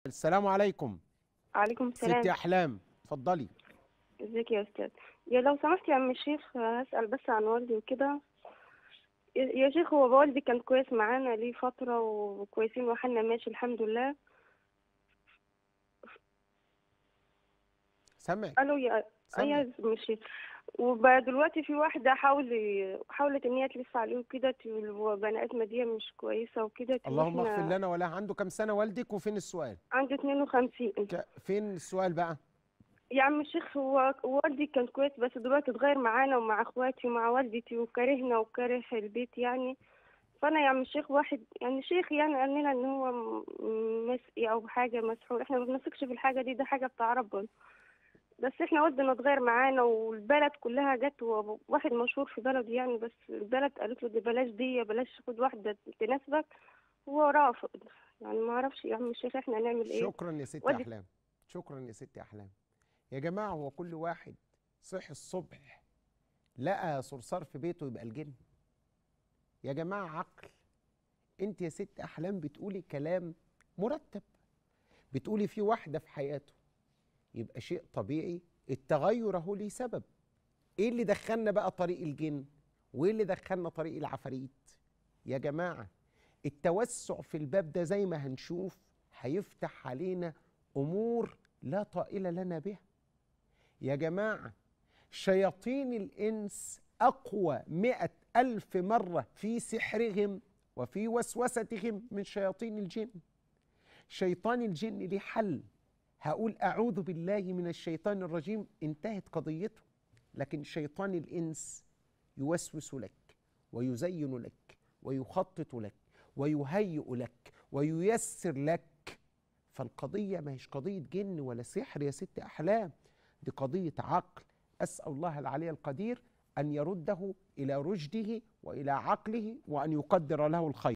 السلام عليكم. عليكم ست السلام. أحلام، اتفضلي. ازيك يا استاذ؟ يا لو سمحت يا عم الشيخ، هسأل بس عن والدي وكده. يا شيخ، هو والدي كان كويس معانا ليه فترة وكويسين وحالنا ماشي الحمد لله. سامعك. قالوا يا سامعك. عم الشيخ. وبقى دلوقتي في واحدة حاولت ان هي تلف عليه وكده، وبني ادمة دي مش كويسة وكده، اللهم اغفر واحنا لنا وله. عنده كم سنة والدك وفين السؤال؟ عندي 52. فين السؤال بقى؟ يا عم الشيخ، هو والدي كان كويس بس دلوقتي اتغير معانا ومع اخواتي ومع والدتي وكارهنا وكاره البيت يعني. فانا يا عم الشيخ، واحد يعني شيخ يعني قال لنا ان هو مسقي او حاجه مسحور، احنا ما بنثقش في الحاجه دي، ده حاجه بتاع ربنا. بس احنا ودنا اتغير معانا والبلد كلها جت، وواحد مشهور في بلده يعني، بس البلد قالت له دي بلاش، دي بلاش، خد واحده تناسبك. هو رافض. يعني ما اعرفش يا عم الشيخ احنا هنعمل ايه. شكرا يا ست ودي أحلام. شكرا يا ست أحلام. يا جماعة، هو كل واحد صحي الصبح لقى صرصار في بيته يبقى الجن؟ يا جماعة عقل. انت يا ست أحلام بتقولي كلام مرتب، بتقولي في واحدة في حياته يبقى شيء طبيعي التغير اهو ليه سبب. ايه اللي دخلنا بقى طريق الجن وايه اللي دخلنا طريق العفاريت؟ يا جماعة، التوسع في الباب ده زي ما هنشوف هيفتح علينا امور لا طائل لنا بها. يا جماعة، شياطين الانس اقوى 100,000 مرة في سحرهم وفي وسوستهم من شياطين الجن. شيطان الجن ليه حل، هقول أعوذ بالله من الشيطان الرجيم، انتهت قضيته. لكن شيطان الإنس يوسوس لك ويزين لك ويخطط لك ويهيئ لك وييسر لك. فالقضية ما هيش قضية جن ولا سحر يا ست أحلام، دي قضية عقل. أسأل الله العلي القدير أن يرده إلى رشده وإلى عقله وأن يقدر له الخير.